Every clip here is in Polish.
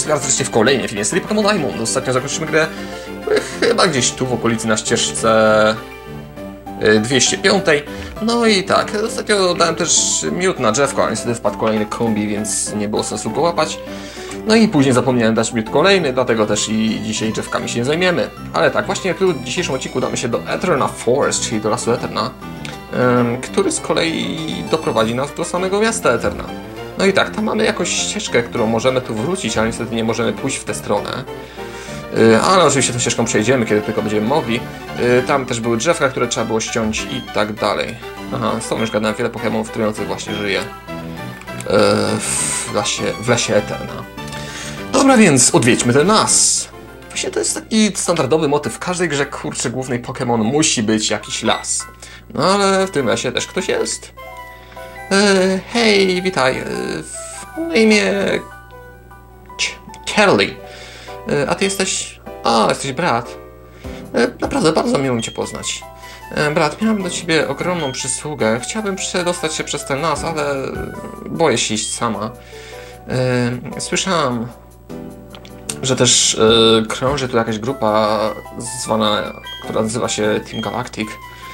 charakterystycznie w kolejnym filmie serii Pokémon Diamond. Ostatnio zakończyliśmy grę chyba gdzieś tu w okolicy na ścieżce 205. No i tak, ostatnio dałem też miód na drzewko, ale niestety wpadł kolejny kombi, więc nie było sensu go łapać. No i później zapomniałem dać miód kolejny, dlatego też i dzisiaj drzewkami się nie zajmiemy. Ale tak, właśnie tu w dzisiejszym odcinku damy się do Eterna Forest, czyli do lasu Eterna, który z kolei doprowadzi nas do samego miasta Eterna. No i tak, tam mamy jakąś ścieżkę, którą możemy tu wrócić, ale niestety nie możemy pójść w tę stronę. Ale oczywiście tą ścieżką przejdziemy, kiedy tylko będziemy mogli. Tam też były drzewka, które trzeba było ściąć i tak dalej. Aha, z tą już gadałem, wiele Pokémonów trujących właśnie żyje w lesie Eterna. Dobra, więc odwiedźmy ten las. Właśnie to jest taki standardowy motyw. W każdej grze, kurczę, głównej Pokémon musi być jakiś las. No ale w tym lesie też ktoś jest. Hej, witaj. Na imię... Kelly. A ty jesteś... O, jesteś brat. Naprawdę, bardzo miło mi cię poznać. Brat, miałem do ciebie ogromną przysługę. Chciałbym przedostać się przez ten las, ale boję się iść sama. Słyszałam, że też krąży tu jakaś grupa która nazywa się Team Galactic.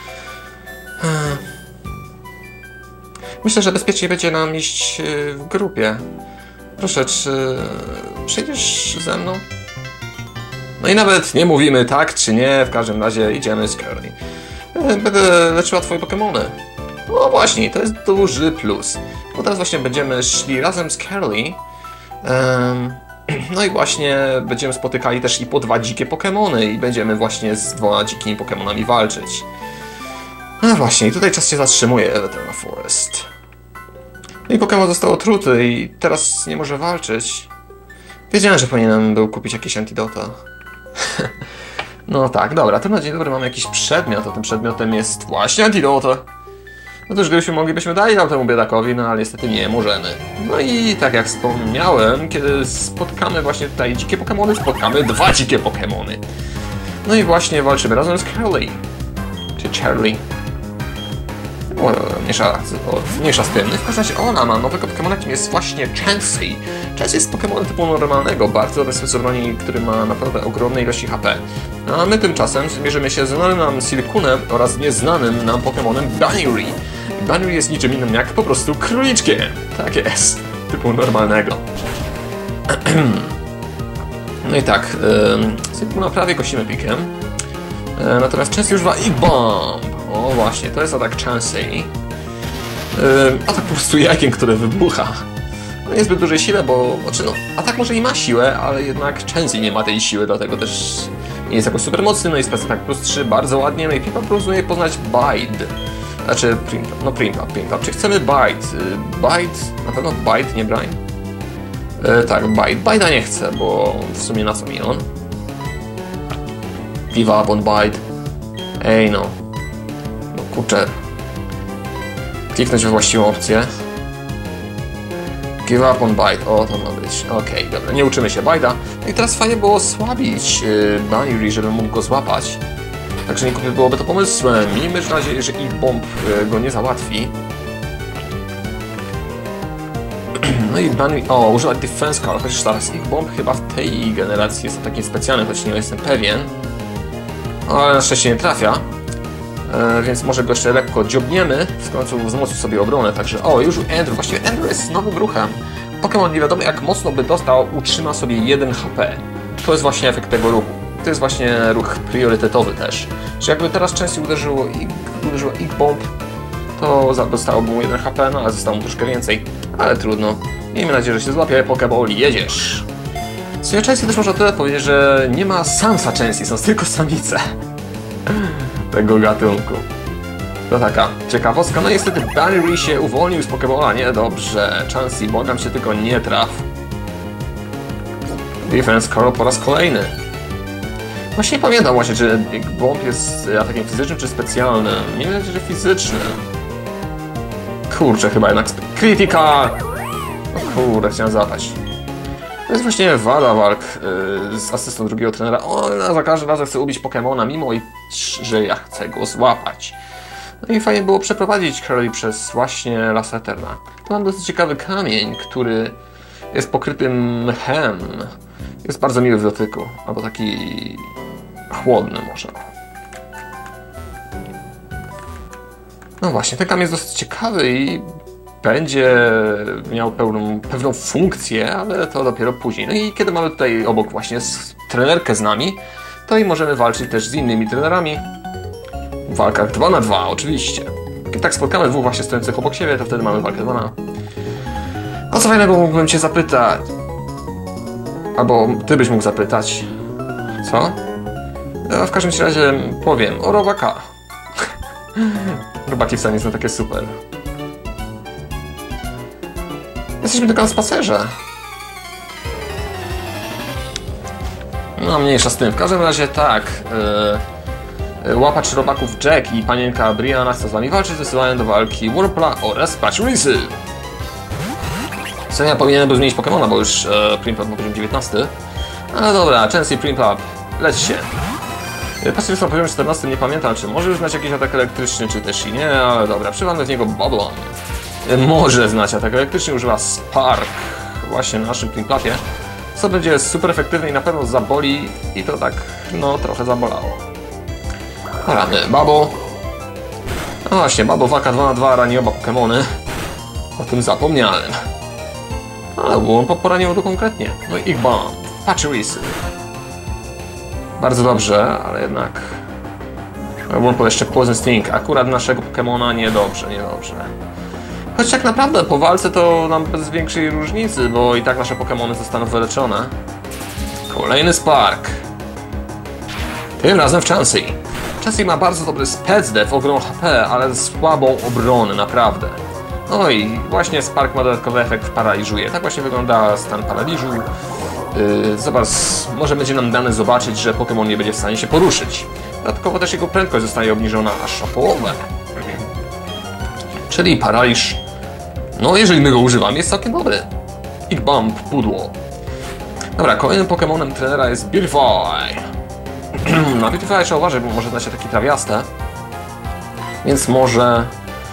Myślę, że bezpiecznie będzie nam iść w grupie. Proszę, czy przejdziesz ze mną? No i nawet nie mówimy tak czy nie, w każdym razie idziemy z Kelly. Będę leczyła twoje Pokémony. No właśnie, to jest duży plus. Bo teraz właśnie będziemy szli razem z Kelly. No i właśnie będziemy spotykali też i po 2 dzikie Pokémony i będziemy właśnie z 2 dzikimi Pokémonami walczyć. No właśnie, i tutaj czas się zatrzymuje w Eterna Forest. No i Pokémon został otruty i teraz nie może walczyć. Wiedziałem, że powinienem był kupić jakieś antidota. No tak, dobra, to na dzień dobry mamy jakiś przedmiot, a tym przedmiotem jest właśnie antidota. No to już gdybyśmy mogli, byśmy dali nam temu biedakowi, no ale niestety nie możemy. No i tak jak wspomniałem, kiedy spotkamy właśnie tutaj dzikie Pokémony, spotkamy 2 dzikie Pokémony. No i właśnie walczymy razem z Kelly. Czy Charlie. Mniejsza z tym. No i w każdym razie ona ma nowego Pokémona, kim jest właśnie Chansey. Chansey jest Pokémonem typu normalnego, bardzo zdecydowanie, który ma naprawdę ogromne ilości HP. A my tymczasem zmierzymy się z znanym nam Silkunem oraz nieznanym nam Pokémonem Bannery. Bannery jest niczym innym jak po prostu króliczkiem. Tak jest. Typu normalnego. No i tak, Silkuna prawie kosimy pikiem. Natomiast Chansey używa Ick-Bomb. O właśnie, to jest atak Chansey. Atak po prostu jajkiem, które wybucha. No niezbyt dużej sile, bo... Znaczy no, atak może i ma siłę, ale jednak Chansey nie ma tej siły, dlatego też nie jest jakoś super mocny. No i jest atak plus 3, bardzo ładnie. No i Primpa próbuje poznać Bite. Znaczy, Primpa. Czy chcemy Bite? Bite? Na pewno Bite, nie Brain? Tak, Bite. Bite'a nie chcę, bo w sumie na co mi on? Give up on Bite. Ej no. Kurczę. Kliknąć we właściwą opcję. Give up on bite. O, to ma być. Okej, dobra. Nie uczymy się bite'a. No i teraz fajnie było osłabić Bannery, żeby mógł go złapać. Także nie byłoby to pomysłem. Miejmy nadzieję, że Ick-Bomb go nie załatwi. No i Bannery... O, używać Defense Call. Chociaż teraz Ick-Bomb chyba w tej generacji jest takim specjalnym, choć nie jestem pewien. Ale na szczęście nie trafia. Więc może go jeszcze lekko dziobniemy, w końcu wzmocnił sobie obronę, także... O, już Andrew, właściwie Andrew jest nowym ruchem. Pokémon nie wiadomo jak mocno by dostał, utrzyma sobie 1 HP. To jest właśnie efekt tego ruchu. To jest właśnie ruch priorytetowy też. Że jakby teraz Chansey uderzyła Ick-Bomb, to dostałoby mu 1 HP, no ale zostało mu troszkę więcej. Ale trudno. Miejmy nadzieję, że się złapie Pokéball i jedziesz. W sumie Chansey też można tyle powiedzieć, że nie ma samca Chansey, są tylko samice. Tego gatunku. To taka ciekawostka. No niestety Bannery się uwolnił z Pokéballa. Niedobrze. Chansey, błagam cię, tylko nie traf. Defense Call po raz kolejny. Właśnie nie pamiętam właśnie, czy Ick-Bomb jest atakiem fizycznym, czy specjalnym. Nie wiem, że fizycznym. Kurczę, chyba jednak Critical! O kurde, chciałem zapaść. To jest właśnie wada walk z asystą drugiego trenera. Ona za każdym razem chce ubić Pokemona, mimo że ja chcę go złapać. No i fajnie było przeprowadzić Kelly przez właśnie Las Eterna. To mam dosyć ciekawy kamień, który Jest pokryty mchem. Jest bardzo miły w dotyku. Albo taki chłodny może. No właśnie, ten kamień jest dosyć ciekawy i będzie miał pewną funkcję, ale to dopiero później. No i kiedy mamy tutaj obok właśnie trenerkę z nami, to i możemy walczyć też z innymi trenerami. W walkach 2 na 2 oczywiście. Kiedy tak spotkamy dwóch właśnie stojących obok siebie, to wtedy mamy walkę 2 na. O co fajnego mógłbym cię zapytać? Albo ty byś mógł zapytać. Co? Ja w każdym razie powiem o robaka. Robaki wcale nie są takie super. Jesteśmy tylko na spacerze. No mniejsza z tym. W każdym razie tak. Łapacz robaków Jack i panienka Brianna chcą z wami walczyć, wysyłają do walki Wurmpla oraz Pachyrysy. Co ja powinienem był zmienić Pokemona, bo już Prinplup ma poziom 19. Ale dobra, Chansey, Prinplup, leć się. Pachyrys na poziomie 14, nie pamiętam, czy może już znać jakiś atak elektryczny, czy też i nie, ale dobra, przywalmy w niego Boblon. Może znać atak elektryczny, używa Spark właśnie na naszym Prinplupie, co będzie super efektywne i na pewno zaboli i to tak, no trochę zabolało. Rany, Babo. No właśnie, Babo walka 2 na 2 rani oba Pokemony. O tym zapomniałem. Ale on poranił to konkretnie. No i Bomb, Pachyrysy. Bardzo dobrze, ale jednak... Wurmple jeszcze Poison Sting. Akurat naszego Pokemona niedobrze. Choć tak naprawdę po walce to nam bez większej różnicy, bo i tak nasze Pokemony zostaną wyleczone. Kolejny Spark. Tym razem w Chansey. Chansey ma bardzo dobry Spec Def, ogromną HP, ale słabą obronę, naprawdę. No i właśnie Spark ma dodatkowy efekt, paraliżuje. Tak właśnie wygląda stan paraliżu. Zobacz, może będzie nam dane zobaczyć, że Pokémon nie będzie w stanie się poruszyć. Dodatkowo też jego prędkość zostanie obniżona aż o połowę. Czyli paraliż, no jeżeli my go używamy, jest całkiem dobry. Ick-Bomb, pudło. Dobra, kolejnym Pokémonem trenera jest Beautify. Na Beautify trzeba uważać, bo może znać się takie trawiaste. Więc może...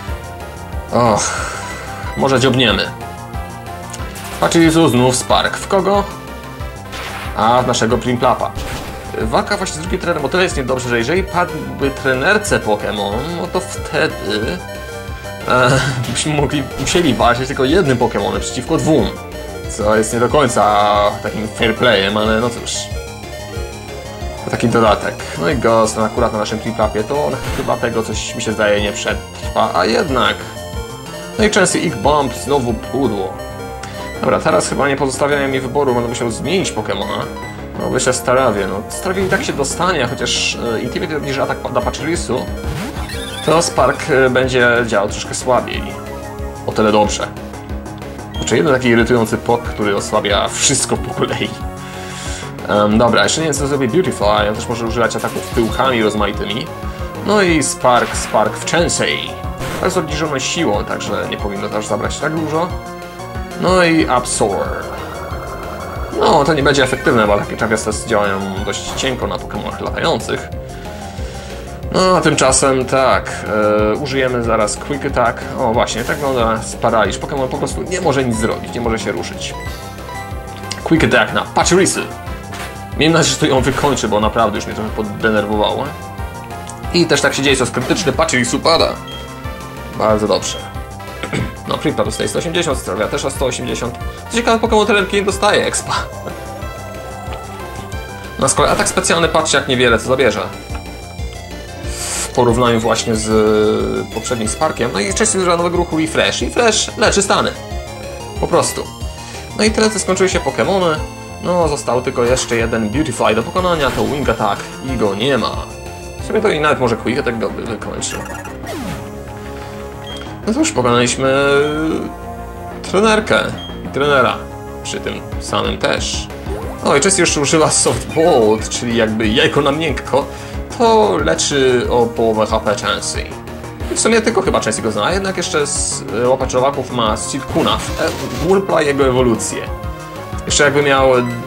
może dziobniemy. Pachirisu znów Spark. W kogo? A w naszego Prinplupa. Walka właśnie z drugim trenerem, bo to jest niedobrze, że jeżeli padłby trenerce Pokémon, no to wtedy byśmy musieli walczyć tylko jednym Pokémonem przeciwko dwóm. Co jest nie do końca takim fair playem, ale no cóż. To taki dodatek. No i Ghost, akurat na naszym Prinplupie, to on chyba tego coś mi się zdaje nie przetrwa, a jednak. No i Chansey, Ick-Bomb, znowu pudło. Dobra, teraz chyba nie pozostawiają mi wyboru, będę musiał zmienić Pokemona. No wyślę Starawie, no Starawie i tak się dostanie, chociaż Intimidate obniży atak dla Pachirisu, to Spark będzie działał troszkę słabiej. O tyle dobrze. Znaczy jeden taki irytujący pok, który osłabia wszystko po kolei. Dobra, jeszcze nie wiem co zrobię Beautify, on też może używać ataków pyłkami rozmaitymi. No i Spark w Chansey. To jest obniżone siłą, także nie powinno też zabrać tak dużo. No i Absorb. No, to nie będzie efektywne, bo takie trawiaste działają dość cienko na Pokemonach latających. No, a tymczasem tak, użyjemy zaraz Quick Attack. O właśnie, tak wygląda paraliż. Pokemon po prostu nie może nic zrobić, nie może się ruszyć. Quick Attack na Pachirisy. Miejmy nadzieję, że to ją wykończy, bo naprawdę już mnie trochę poddenerwowało. I też tak się dzieje, co jest krytyczny, Pachirisu pada. Bardzo dobrze. No, Prinplup dostaje 180, Stravia też o 180. Co ciekawe, Pokémon trenerki nie dostaje expa. No z kolei atak specjalny, patrzcie jak niewiele co zabierze. W porównaniu właśnie z poprzednim Sparkiem. No i wcześniej używa nowego ruchu Refresh. Refresh leczy stany. Po prostu. No i tyle, co skończyły się Pokémony. No, został tylko jeszcze jeden Beautify do pokonania, to Wing Attack i go nie ma. W sumie to i nawet może Quick Attack go wykończy. No cóż, pokonaliśmy trenerkę i trenera przy tym samym też. No i Chansey jeszcze używa Soft Bolt, czyli jakby jajko na miękko, to leczy o połowę HP Chansey. I w sumie tylko chyba Chansey go zna, a jednak jeszcze z łapacz robaków ma Silcoona, Wurmpla jego ewolucję. Jeszcze jakby miał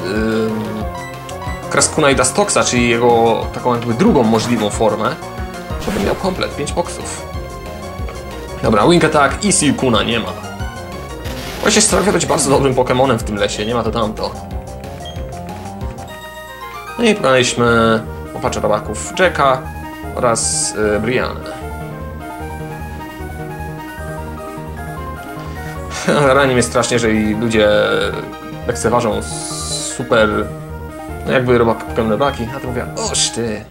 Kraskuna i Dustoxa, czyli jego taką jakby drugą możliwą formę, to by miał komplet, 5 boksów. Dobra, Wing Attack i Silcoona nie ma. Właśnie Starmie być bardzo dobrym Pokemonem w tym lesie, nie ma to tamto. No i pokonaliśmy opacza robaków Jacka oraz Brianę. Rani mnie strasznie, że ludzie lekceważą super, no jakby robaki, a to mówię, oż ty.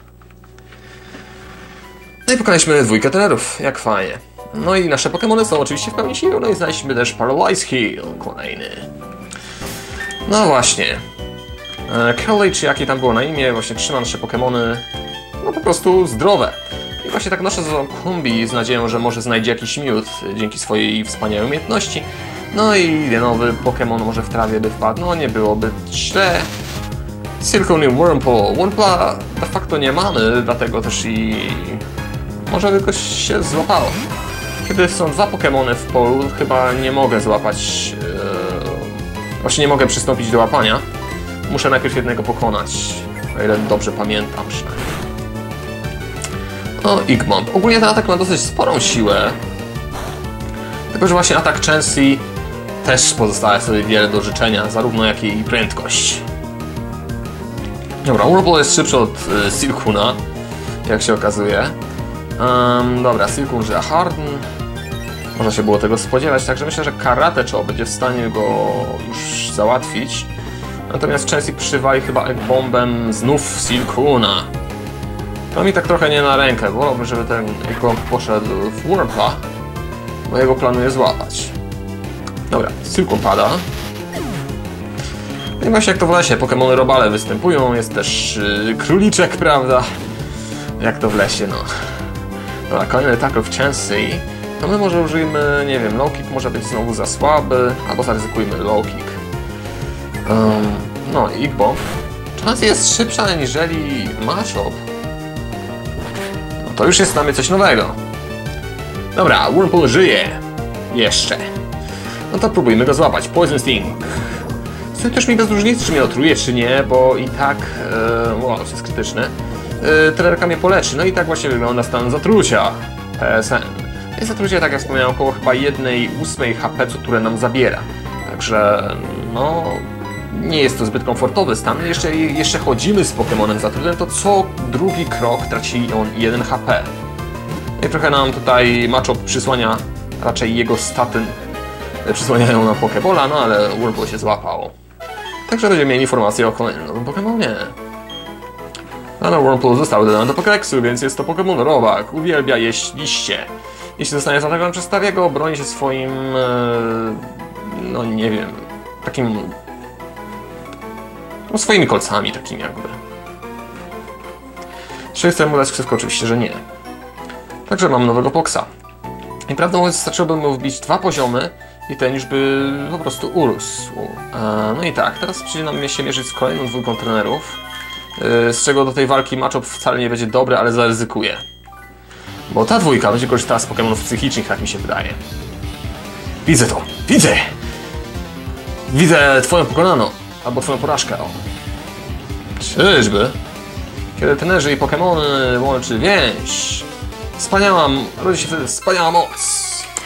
No i pokonaliśmy dwójkę trenerów, jak fajnie. No i nasze Pokemony są oczywiście w pełni siły, no i znaleźliśmy też Paralyze Heal, kolejny. No właśnie. Curly, czy jakie tam było na imię, właśnie trzyma nasze Pokemony, no po prostu zdrowe. I właśnie tak noszę za Kumbi z nadzieją, że może znajdzie jakiś miód dzięki swojej wspaniałej umiejętności. No i nowy Pokémon może w trawie by wpadł, no nie byłoby źle. Silcoon i Wurmple. Wurmpla de facto nie mamy, dlatego też i może jakoś się złapało. Kiedy są dwa Pokémony w polu, chyba nie mogę złapać, właśnie nie mogę przystąpić do łapania. Muszę najpierw jednego pokonać, o ile dobrze pamiętam przynajmniej. No, Igmont. Ogólnie ten atak ma dosyć sporą siłę. Tylko że właśnie atak Chansey też pozostawia sobie wiele do życzenia, zarówno jak i prędkość. Dobra, Wurmple jest szybszy od Silcoona, jak się okazuje. Dobra, Silcoon używa Harden. Można się było tego spodziewać, także myślę, że Karate Chop będzie w stanie go już załatwić. Natomiast Chansey przywali chyba Egg Bombem znów Silcoona. To mi tak trochę nie na rękę, wolałbym, żeby ten Egg Bomb poszedł w Wurmpla, bo jego planuję złapać. Dobra, Silcoon pada. No i właśnie jak to w lesie, Pokemony robale występują, jest też króliczek, prawda? Jak to w lesie, no. Dobra, kolejny atak w Chansey. No my może użyjmy, nie wiem, low kick może być znowu za słaby, albo zaryzykujmy low kick. No i Igbo. Chansey jest szybsza aniżeli Machop. No to już jest dla mnie coś nowego. Dobra, Wurmple żyje. Jeszcze. No to próbujmy go złapać. Poison Sting. Co też mi bez różnicy, czy mnie otruje, czy nie, bo i tak... wow, to jest krytyczne. Trenerka mnie poleczy. No i tak właśnie wygląda stan zatrucia. PSN. Jest zatrucie, tak jak wspomniałem, około chyba 1/8 HP, które nam zabiera. Także, no... nie jest to zbyt komfortowy stan. Jeszcze chodzimy z Pokemonem zatrutym, to co drugi krok traci on 1 HP. No i trochę nam tutaj Machop przysłania, raczej jego staty przysłaniają na Pokebola, no ale Wurmple się złapało. Także będziemy mieli informację o kolejnym nowym Pokemonie. No Wurmple został dodany do Pokédexu, więc jest to Pokémon robak. Uwielbia jeść liście. Jeśli zostanie zaatakowany przez Stariego, broni się swoim... no nie wiem... takim... no swoimi kolcami takimi jakby. Czy chcę mu dać wszystko? Oczywiście, że nie. Także mam nowego Poksa. I prawdę mówiąc, wystarczyłoby mu wbić 2 poziomy i ten już by po prostu urósł. No i tak, teraz przyjdzie nam się mierzyć z kolejną dwójką trenerów, z czego do tej walki Machop wcale nie będzie dobry, ale zaryzykuje. Bo ta dwójka będzie korzystała z Pokemonów psychicznych, jak mi się wydaje. Widzę to! Widzę! Widzę twoją pokonaną, albo twoją porażkę. O. Czyżby? Kiedy trenerzy i Pokemony łączy więź, rodzi się wtedy wspaniała moc.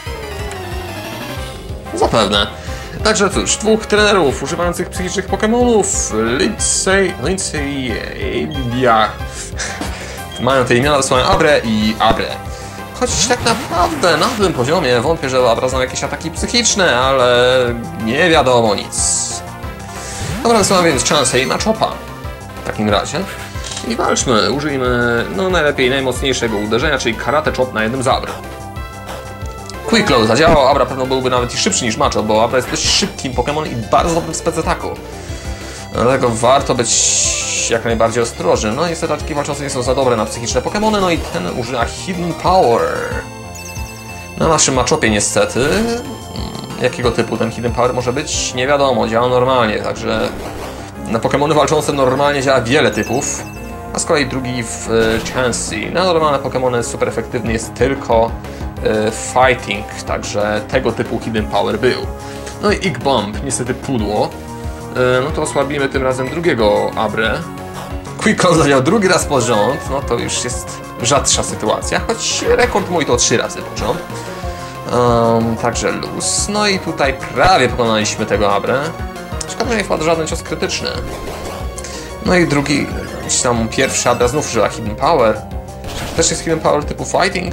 Zapewne. Także cóż, 2 trenerów używających psychicznych Pokemonów, Lindsay i Bia. Mają te imiona, swoją Abre i Abre. Choć tak naprawdę na tym poziomie wątpię, że Abra zna jakieś ataki psychiczne, ale nie wiadomo nic. Dobra, wysłałem więc Chansey na Chopa. W takim razie. I walczmy, użyjmy no najlepiej najmocniejszego uderzenia, czyli Karate Chop na jednym z Abr. Quick Claw zadziałał, Abra pewno byłby nawet i szybszy niż Machop, bo Abra jest dość szybkim Pokémon i bardzo dobrym w spec-ataku. Dlatego warto być jak najbardziej ostrożnym. No niestety ataki walczące nie są za dobre na psychiczne Pokémony, no i ten używa Hidden Power. Na naszym Machopie niestety. Jakiego typu ten Hidden Power może być? Nie wiadomo, działa normalnie, także na Pokémony walczące normalnie działa wiele typów. A z kolei drugi w Chansey. Na normalne Pokémony super efektywny jest tylko Fighting, także tego typu Hidden Power był. No i Egg Bomb, niestety pudło. No to osłabimy tym razem drugiego Abre. Quick Claw zadziałał drugi raz pod rząd, no to już jest rzadsza sytuacja, choć rekord mój to 3 razy pod rząd. Także luz. No i tutaj prawie pokonaliśmy tego Abrę. Szkoda, że nie wpadł żaden cios krytyczny. No i drugi, czy tam pierwszy Abra znów użyła Hidden Power. To też jest Hidden Power typu Fighting?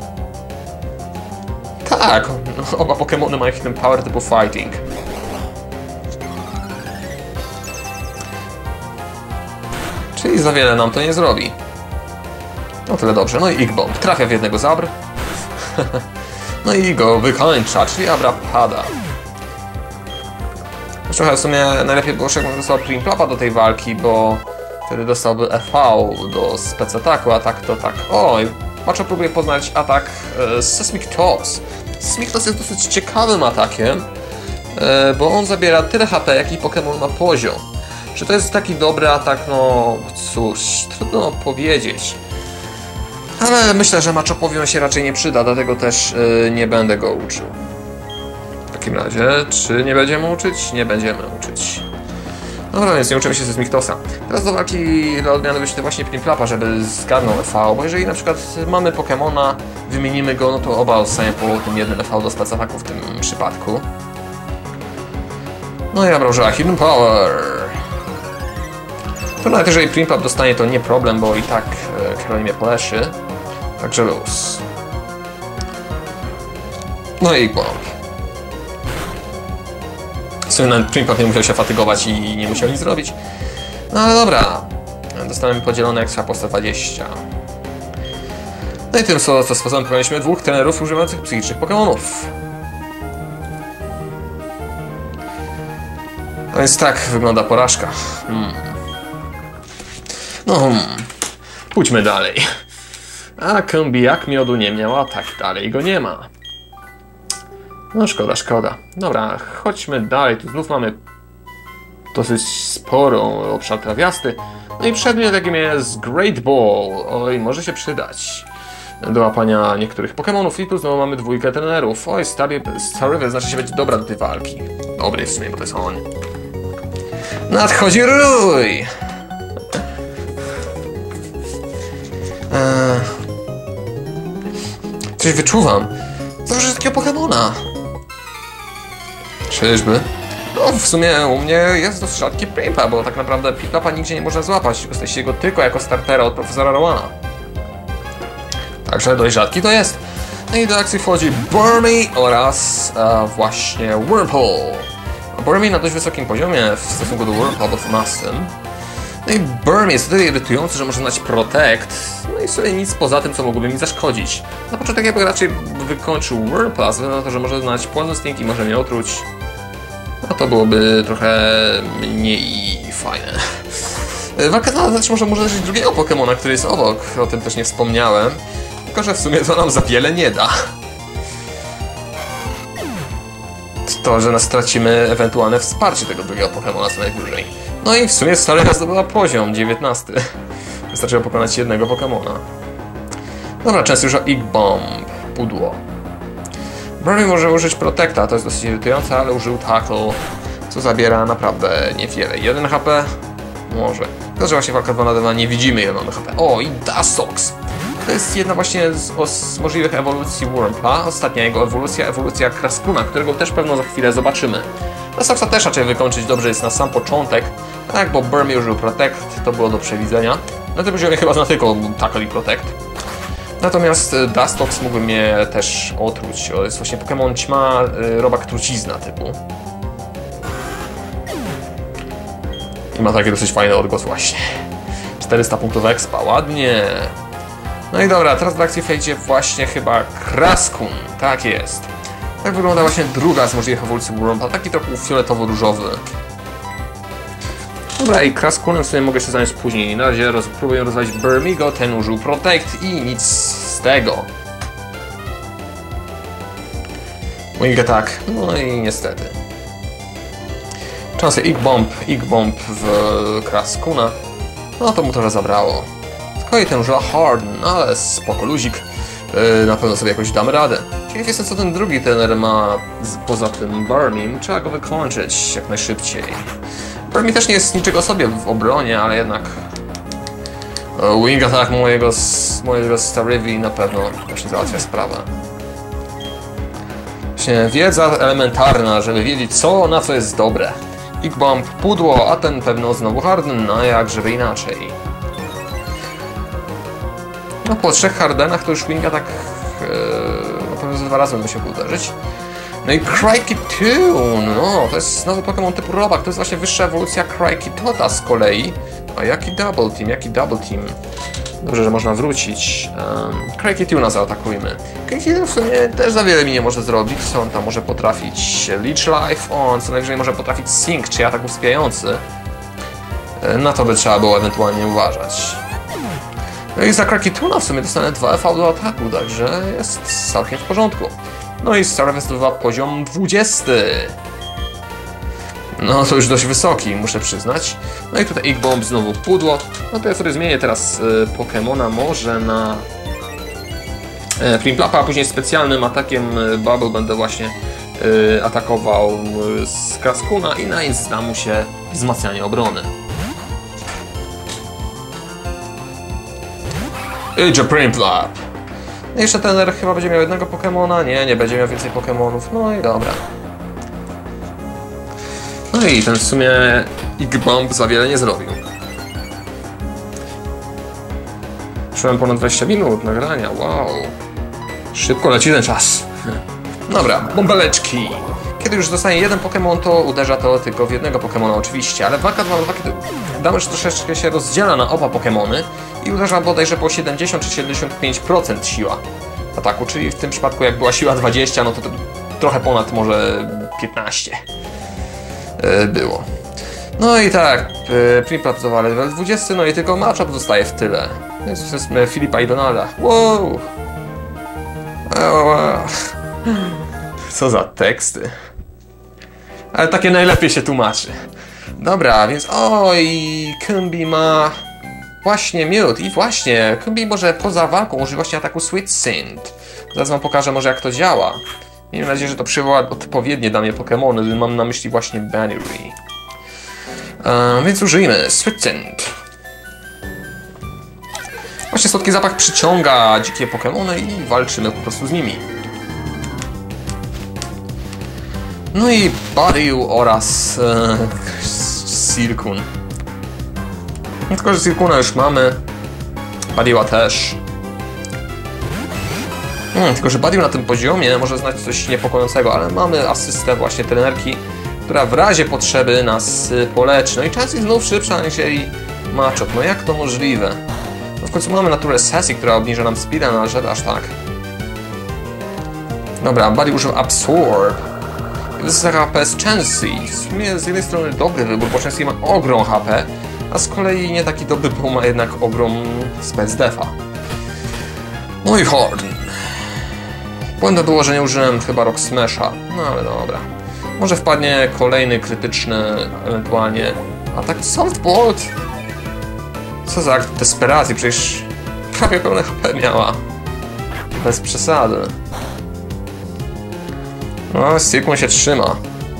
Tak, oba Pokémony mają Hidden Power typu Fighting. Czyli za wiele nam to nie zrobi. No tyle dobrze. No i Ick-Bomb trafia w jednego z Abr. No i go wykończa, czyli Abra pada. Trochę w sumie najlepiej było, jakbym dostał Primplapa do tej walki, bo wtedy dostałby EV do spec-ataku, a tak to tak. Oj, Maczo próbuje poznać atak Seismic Toss. Seismic Toss jest dosyć ciekawym atakiem, bo on zabiera tyle HP, jaki Pokémon ma poziom. Czy to jest taki dobry atak? No cóż, trudno powiedzieć. Ale myślę, że Maczopowi on się raczej nie przyda, dlatego też nie będę go uczył. W takim razie, czy nie będziemy uczyć? Nie będziemy uczyć. Dobra, więc nie uczymy się ze Smiktosa. Teraz do walki dla odmiany wyślę właśnie Primplapa, żeby zgarnął EV, bo jeżeli na przykład mamy Pokemona, wymienimy go, no to oba zostanie po tym jednym EV do spec-ataku w tym przypadku. No i ja użyła Hidden Power. To nawet jeżeli Primplap dostanie, to nie problem, bo i tak Karoli mnie poleszy. Także luz. No i Ick-Bomb. W sumie nawet Primplap nie musiał się fatygować i nie musiał nic zrobić. No ale dobra. Dostałem podzielone ekstra po 120. No i tym sposobem pokonaliśmy dwóch trenerów używających psychicznych Pokemonów. A więc tak wygląda porażka. Pójdźmy dalej. A Kębi jak miodu nie miał, a tak dalej go nie ma. No szkoda, szkoda. Dobra, chodźmy dalej. Tu znów mamy dosyć sporą obszar trawiasty. No i przedmiot jakim jest Great Ball. Oj, może się przydać do łapania niektórych Pokemonów. I tu znowu mamy dwójkę trenerów. Oj, Starywy znaczy się będzie dobra do tej walki. Dobry w sumie, bo to jest on. Nadchodzi Rój! Coś wyczuwam. Zawsze takiego Pokemona. Czyżby? No w sumie u mnie jest dosyć rzadki Primplap, bo tak naprawdę Primplapa nigdzie nie można złapać. Jesteście go tylko jako startera od profesora Rowana. Także dość rzadki to jest. No i do akcji wchodzi Burmy oraz właśnie Whirlpool. Burmy na dość wysokim poziomie w stosunku do Whirlpool, bo 12. No i Burmy jest tyle irytujący, że może znać Protect. No i sobie nic poza tym, co mogłoby mi zaszkodzić. Na początek ja bym raczej wykończył Whirlpool, ze względu na to, że może znać Poison i może mnie otruć. No to byłoby trochę mniej fajne. Walka znaleźć może użyć drugiego Pokemona, który jest obok. O tym też nie wspomniałem. Tylko że w sumie to nam za wiele nie da. To, że stracimy ewentualne wsparcie tego drugiego Pokemona co najwyżej. No i w sumie Staryga zdobyła poziom 19. Wystarczyło pokonać jednego Pokemona. Dobra, często już Ick-Bomb. Pudło. Burmy może użyć Protecta, to jest dosyć irytujące, ale użył Tackle, co zabiera naprawdę niewiele. 1 HP? Może. Tylko, że właśnie walka 2 na 2 nie widzimy 1 HP. O, i Dustox! To jest jedna właśnie z możliwych ewolucji Wurmpla. Ostatnia jego ewolucja Kraskuna, którego też pewno za chwilę zobaczymy. Dustoxa też raczej wykończyć dobrze jest na sam początek. Tak, bo Burmy użył Protect, to było do przewidzenia. Na tym poziomie chyba zna tylko Tackle i Protect. Natomiast Dustox mógłby mnie też otruć. To jest właśnie Pokémon Ćma, robak trucizna typu. I ma taki dosyć fajny odgłos właśnie. 400 punktów expa, ładnie. No i dobra, teraz w akcji wejdzie właśnie chyba Kraskun. Tak jest. Tak wygląda właśnie druga z możliwych ewolucji Wurmpla, taki trochę fioletowo-różowy. Dobra, i Kraskunem sobie mogę się zająć później. Na razie próbuję rozwalić Burmigo, ten użył Protect i nic z tego. Wing Attack, no i niestety. Szansę Ick-Bomb w Kraskuna, no to mu trochę zabrało. Z kolei ten użyła Harden, ale spoko luzik. Na pewno sobie jakoś dam radę. Ciekaw jestem, co ten drugi trener ma poza tym Burmim. Trzeba go wykończyć jak najszybciej. Burmy też nie jest niczego sobie w obronie, ale jednak Wing Attack mojego Staryvi na pewno właśnie załatwia sprawę. Właśnie wiedza elementarna, żeby wiedzieć co na co jest dobre. Ig Bomb, pudło, a ten pewno znowu Harden, no jak żeby inaczej. No po 3 Hardenach to już Winga tak... no pewnie za 2 razy bym musiał uderzyć. No i Crikey Toon, no to jest nowy Pokémon typu robak, to jest właśnie wyższa ewolucja Crikey Tota z kolei. A jaki Double Team? Dobrze, że można wrócić. Crikey Toona zaatakujmy. Crikey Toon w sumie też za wiele mi nie może zrobić, co on tam może potrafić? Leech Life, on co najwyżej może potrafić Sink, czy atak usypiający. Na to by trzeba było ewentualnie uważać. No i za Crikey Toona w sumie dostanę 2 FV do ataku, także jest całkiem w porządku. No i Starfest 2 poziom 20. No to już dość wysoki, muszę przyznać. No i tutaj Ig Bomb znowu pudło. No to ja sobie zmienię teraz Pokemona może na Primplapa, a później specjalnym atakiem Bubble będę właśnie atakował z Kraskuna i na nic da mu się wzmacnianie obrony. Idź Primplap! No jeszcze ten chyba będzie miał jednego Pokemona? Nie będzie miał więcej Pokemonów. No i dobra. No i ten w sumie Ig Bomb za wiele nie zrobił. Szłem ponad 20 minut nagrania, wow. Szybko leci ten czas. Dobra, bąbeleczki. Kiedy już dostanie jeden Pokémon, to uderza to tylko w jednego Pokémona oczywiście, ale w walka 2-2, kiedy damage troszeczkę się rozdziela na oba Pokémony i uderza bodajże po 70 czy 75% siła ataku, czyli w tym przypadku jak była siła 20, no to trochę ponad może 15 było. No i tak, Primplap zawala level 20, no i tylko matchup zostaje w tyle. Więc jesteśmy Filipa i Donalda. Wow! Co za teksty. Ale takie najlepiej się tłumaczy. Dobra, więc oj, Kumbi ma właśnie miód i właśnie, Kumbi może poza walką użyć właśnie ataku Sweet Scent. Zaraz wam pokażę może jak to działa. Miejmy nadzieję, że to przywoła odpowiednie dla mnie Pokémony, mam na myśli właśnie Bannery. Więc użyjmy Sweet Scent. Właśnie słodki zapach przyciąga dzikie Pokémony i walczymy po prostu z nimi. No i Badiou oraz Silcoon. Tylko, że Silcoona już mamy. Badiou'a też. Tylko, że Badiou na tym poziomie może znać coś niepokojącego, ale mamy asystę właśnie trenerki, która w razie potrzeby nas poleczy. No i czas jest znów szybsza aniżeli matchup. No jak to możliwe? No w końcu mamy naturę Sassy, która obniża nam speeda, no ale aż tak. Dobra, Badiou użył Absorb. Wysoka HP z Chansey. W sumie z jednej strony dobry wybór, bo Chansey ma ogrom HP, a z kolei nie taki dobry, bo ma jednak ogrom Spec Defa. No i Harden. Błędem było, że nie użyłem chyba Rock Smasha, no ale dobra. Może wpadnie kolejny krytyczny, ewentualnie atak Softbolt. Co za akt desperacji, przecież prawie pełne HP miała. Bez przesady. No, Silcoon się trzyma.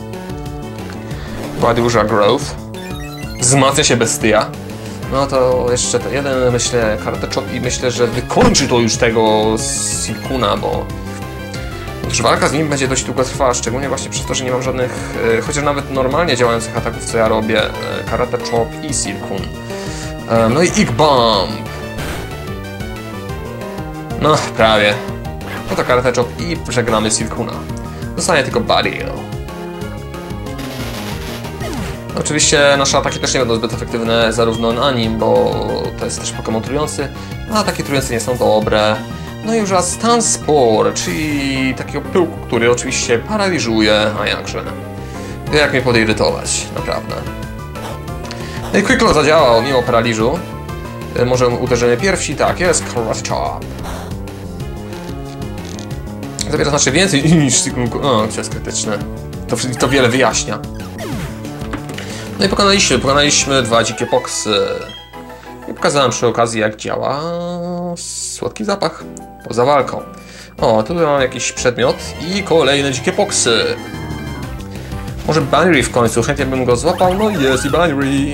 Badiou używa Growth. Wzmacnia się bestia. No to jeszcze to jeden, myślę, Karate Chop i myślę, że wykończy to już tego Silcoona, bo już walka z nim będzie dość długo trwała, szczególnie właśnie przez to, że nie mam żadnych, chociaż nawet normalnie działających ataków, co ja robię, Karate Chop i Silcoon. No i Ig Bomb. No, prawie. No to Karate Chop i żegnamy Silcoona. Zostanie tylko Badiou. Oczywiście nasze ataki też nie będą zbyt efektywne zarówno na nim, bo to jest też Pokémon trujący, a ataki trujące nie są dobre. No i już raz Stun Spore, czyli takiego pyłku, który oczywiście paraliżuje, a jakże. Jak mnie podirytować, naprawdę. No i Quick Lock zadziałał mimo paraliżu. Może uderzymy pierwsi, tak jest, Karate Chop. Zabiera znacznie więcej niż Silcoon. O, to jest krytyczne. To wiele wyjaśnia. No i pokonaliśmy 2 dzikie poksy. I pokazałem przy okazji, jak działa słodki zapach poza walką. O, tu mam jakiś przedmiot i kolejne dzikie poksy. Może Bannery w końcu, chętnie bym go złapał. No jest i Bannery.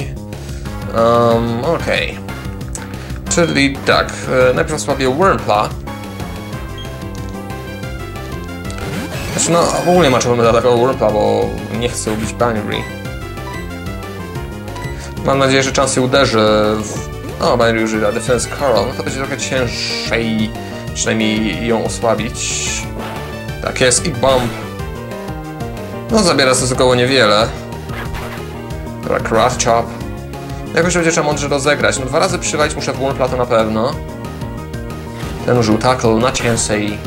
Okej. Czyli tak, najpierw osłabię Wurmpla. Znaczy no, ogólnie ma czemu zaatakował Wurmpla, bo nie chce ubić Bannery. Mam nadzieję, że Chansey uderzy w... O, Bannery używa Defense Curl, no to będzie trochę ciężej przynajmniej ją osłabić. Tak jest, i bomb. No, zabiera stosunkowo niewiele. Dobra, Craft Chop. Jakoś będzie trzeba mądrze rozegrać. No, 2 razy przywalić muszę w Wurmpla, to na pewno. Ten użył Tackle na Chansey.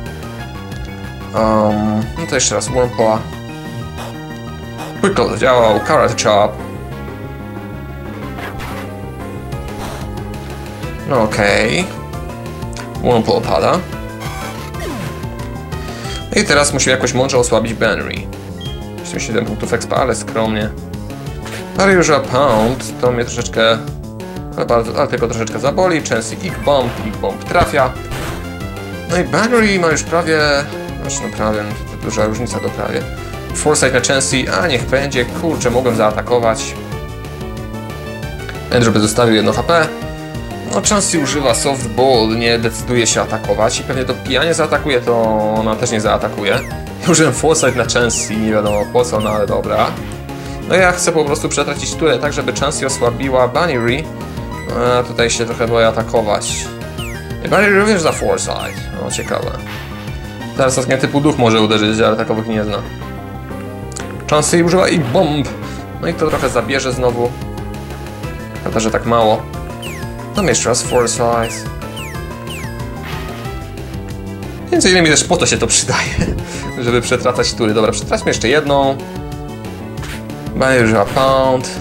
No to jeszcze raz Wurmpla. Quickle zadziałał, Carrot Chop. No okej. Wurmpla opada. I teraz musimy jakoś mądrze osłabić Bannery. 77 punktów expa, ale skromnie. Bannery używa Pound, to mnie troszeczkę... Ale tylko troszeczkę zaboli. Chansey Ig Bomb trafia. No i Bannery ma już prawie... Znaczy no prawie, to duża różnica do prawie. Foresight na Chansey, a niech będzie, kurczę, mogłem zaatakować. Andrew by zostawił 1 HP. No Chansey używa Softball, nie decyduje się atakować i pewnie to pijanie zaatakuje, to ona też nie zaatakuje. Użyłem Foresight na Chansey, nie wiadomo po co, no ale dobra. No ja chcę po prostu przetracić turę tak, żeby Chansey osłabiła Bannery. A tutaj się trochę boję atakować. I Bannery również za Foresight, no ciekawe. Teraz osknie typu duch może uderzyć, ale takowych nie zna. Chansey używa i bomb. No i to trochę zabierze znowu. Prawda, że tak mało. No jeszcze raz Foresight. Między innymi też po to się to przydaje, żeby przetracać tury. Dobra, przetraćmy jeszcze jedną. Bannery używa Pound.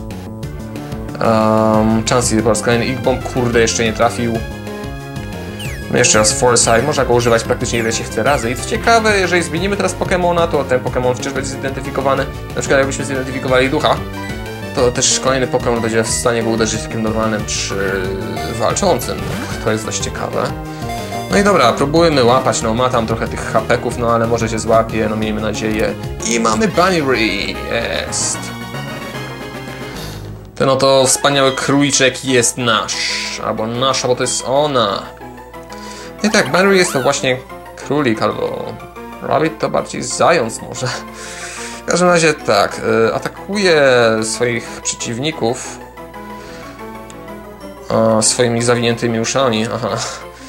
Chansey po raz kolejny Ig Bomb, kurde, jeszcze nie trafił. No jeszcze raz Foresight, można go używać praktycznie ile się chce razy. I co ciekawe, jeżeli zmienimy teraz Pokemona, to ten Pokemon wciąż będzie zidentyfikowany. Na przykład jakbyśmy zidentyfikowali ducha, to też kolejny Pokemon będzie w stanie go uderzyć takim normalnym czy walczącym. To jest dość ciekawe. No i dobra, próbujmy łapać, no ma tam trochę tych hapeków, no ale może się złapie, no miejmy nadzieję. I mamy Bannery, jest. Ten oto wspaniały króliczek jest nasz, albo nasza, bo to jest ona. I tak, Bannery jest to właśnie królik, albo rabbit to bardziej zając może. W każdym razie tak, atakuje swoich przeciwników swoimi zawiniętymi uszami. Aha.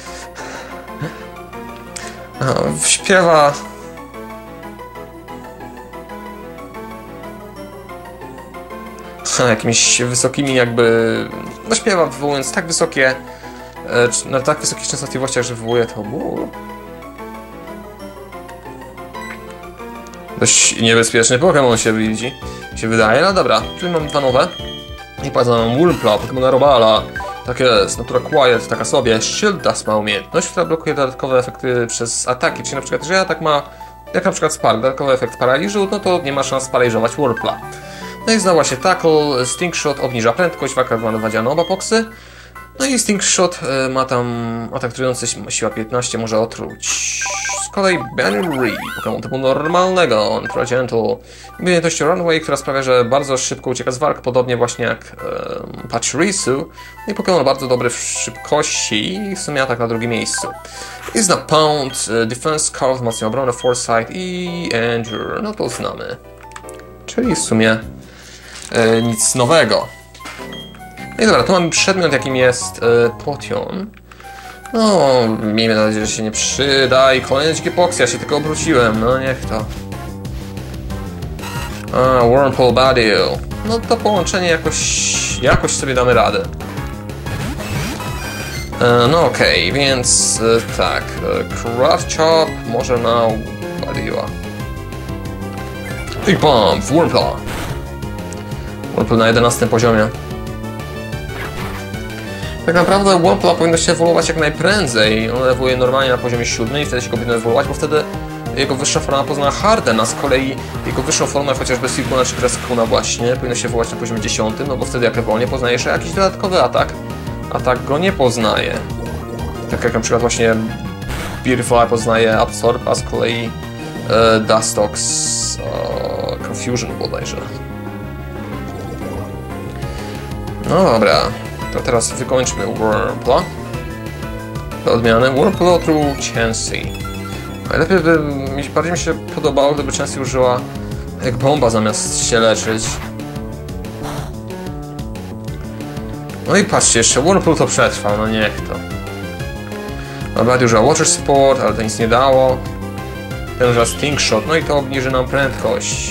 Śpiewa... jakimiś wysokimi jakby... No śpiewa wywołując tak wysokie... na tak wysokich częstotliwościach, że wywołuje to ból. Dość niebezpieczny Pokémon się widzi, się wydaje. No dobra, czyli mam 2 nowe. I poza mam Wurmpla, Pokémona Robala. Tak jest, Natura Quiet, taka sobie. Shield Dust ma umiejętność, która blokuje dodatkowe efekty przez ataki. Czyli na przykład, jeżeli atak ma, jak na przykład Spark, dodatkowy efekt paraliżu, no to nie ma szans paraliżować Wurmpla. No i znowu się Tackle, Sting Shot obniża prędkość, walka wywołana na oba boksy. No i Sting Shot ma tam atak trujący, siła 15, może otruć. Z kolei Bannery, Pokémon typu normalnego, Natura Gentle. Umiejętność Runway, która sprawia, że bardzo szybko ucieka z walk, podobnie właśnie jak Pachirisu. No i Pokémon bardzo dobry w szybkości i w sumie atak na drugim miejscu. Jest na Pound, Defense Curl, wzmacnia obronę, Foresight i Andrew. No to znamy. Czyli w sumie nic nowego. No i dobra, tu mamy przedmiot, jakim jest potion. No, miejmy nadzieję, że się nie przyda. I kolejny dzikie poksy, ja się tylko obróciłem, no niech to. Wurmple Badil. No to połączenie jakoś sobie damy radę. No okej, więc tak. Craft Chop może na Badila. Big Bomb, Wurmple. Wurmple na 11 poziomie. Tak naprawdę Wurmple powinno się ewoluować jak najprędzej. On ewoluuje normalnie na poziomie 7 i wtedy się go powinno ewoluować, bo wtedy jego wyższa forma pozna Harden, a z kolei jego wyższą formę, chociażby Silkuna czy Creskuna właśnie, powinno się ewoluować na poziomie 10, no bo wtedy jak ewoluuje poznaje jeszcze jakiś dodatkowy atak, a tak go nie poznaje. Tak jak na przykład właśnie Beautifly poznaje Absorb, a z kolei Dustox Confusion bodajże. No dobra. To teraz wykończmy Wurmpla. Do odmiany Wurmple otruł Chansey. Najlepiej bardziej mi się podobało, gdyby Chansey użyła jak bomba zamiast się leczyć. No i patrzcie, jeszcze Whirlpool to przetrwał, no niech to. Bardziej użyła Water Sport, ale to nic nie dało. Ten używa Sting Shot, no i to obniży nam prędkość.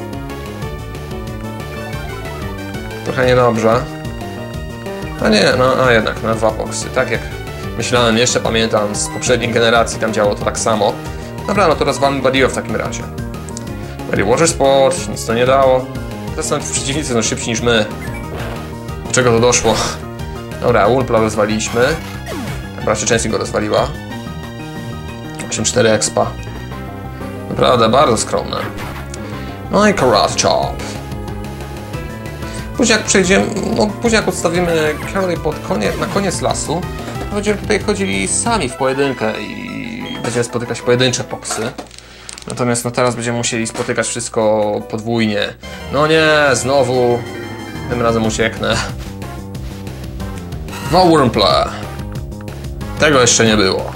Trochę niedobrze. A nie, no a jednak na 2 boksy, tak jak myślałem, jeszcze pamiętam z poprzedniej generacji, tam działało to tak samo. Dobra, no to rozwalmy Buddy'o w takim razie. Buddy Water Sport, nic to nie dało. Teraz są przeciwnicy są szybsi niż my. Do czego to doszło? Dobra, Whirlpoola rozwaliliśmy. Dobra, czy Chansey go rozwaliła. 8-4 expa. Naprawdę bardzo skromne. No i Karate Chop. Później jak przejdziemy, no później jak odstawimy Carly na koniec lasu, to będziemy tutaj chodzili sami w pojedynkę i będziemy spotykać pojedyncze boksy. Natomiast no teraz będziemy musieli spotykać wszystko podwójnie. No nie, znowu. Tym razem ucieknę. 2 Wurmple. Tego jeszcze nie było.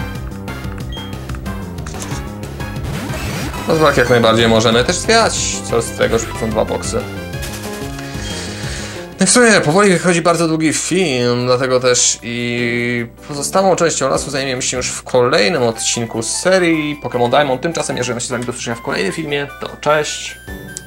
No z walki jak najbardziej możemy też zwiać. Co z tego, że są 2 boksy. No w sumie powoli wychodzi bardzo długi film, dlatego też i pozostałą częścią lasu zajmiemy się już w kolejnym odcinku z serii Pokémon Diamond. Tymczasem, jeżeli się z wami do usłyszenia w kolejnym filmie, to cześć!